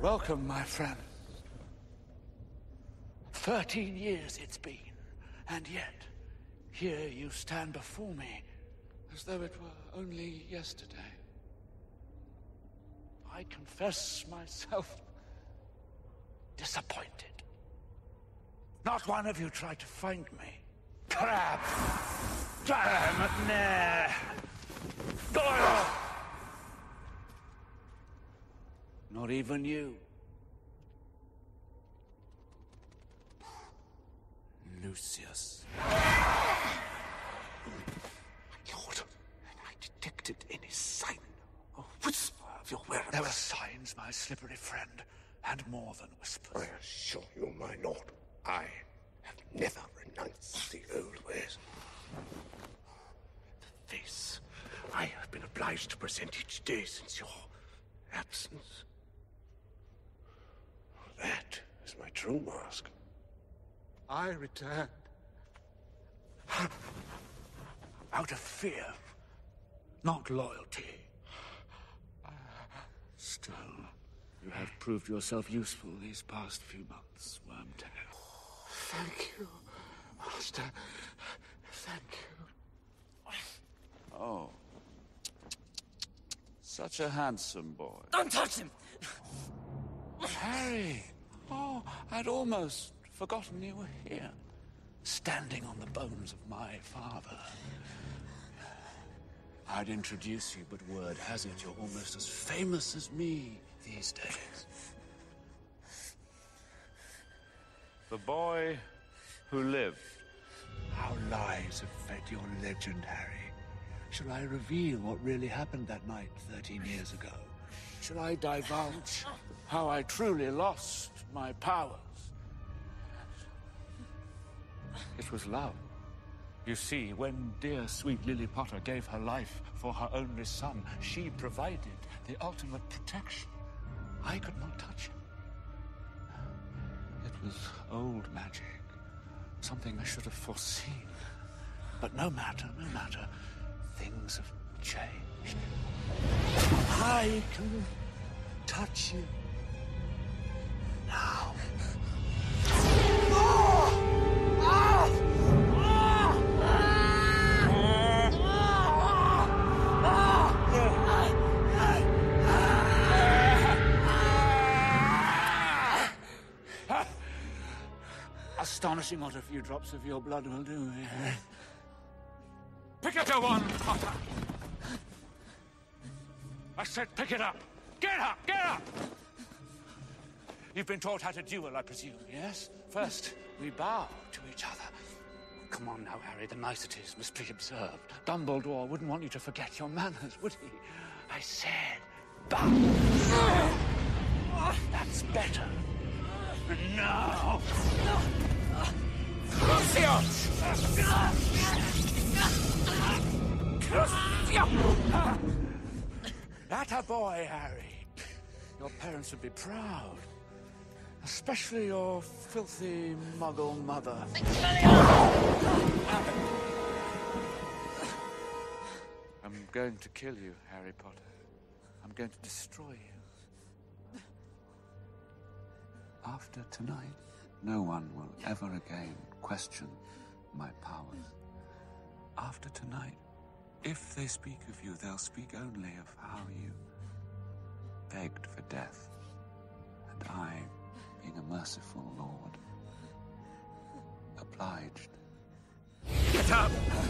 Welcome, my friend. 13 years it's been, and yet, here you stand before me, as though it were only yesterday. I confess myself disappointed. Not one of you tried to find me. Crab! McNair! Doyle! Not even you. Lucius. My lord, I detected any sign, a whisper of your whereabouts. There were signs, my slippery friend, and more than whispers. I assure you, my lord, I have never renounced the old ways. The face I have been obliged to present each day since your absence. That is my true mask. I returned out of fear, not loyalty. Still, you have proved yourself useful these past few months, Wormtail. Thank you, Master. Thank you. Oh. Such a handsome boy. Don't touch him! Harry! Oh, I'd almost forgotten you were here. Standing on the bones of my father. I'd introduce you, but word has it you're almost as famous as me these days. The boy who lived. How lies have fed your legend, Harry. Shall I reveal what really happened that night 13 years ago? Shall I divulge how I truly lost my powers? It was love. You see, when dear sweet Lily Potter gave her life for her only son, she provided the ultimate protection. I could not touch him. It was old magic. Something I should have foreseen. But no matter, no matter. Things have changed. I can touch you now. Astonishing what a few drops of your blood will do. Pick up your wand, Potter! I said pick it up! Get up! Get up! You've been taught how to duel, I presume, yes? First, we bow to each other. Come on now, Harry, the niceties must be observed. Dumbledore wouldn't want you to forget your manners, would he? I said bow. That's better. And now... Lucius! Atta boy, Harry. Your parents would be proud. Especially your filthy muggle mother. I'm going to kill you, Harry Potter. I'm going to destroy you. After tonight, no one will ever again question my powers. After tonight, if they speak of you, they'll speak only of how you begged for death. And I, being a merciful lord, obliged. Get up!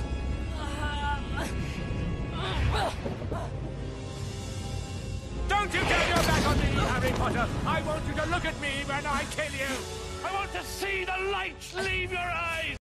Don't you turn your back on me, Harry Potter! I want you to look at me when I kill you! I want to see the light leave your eyes!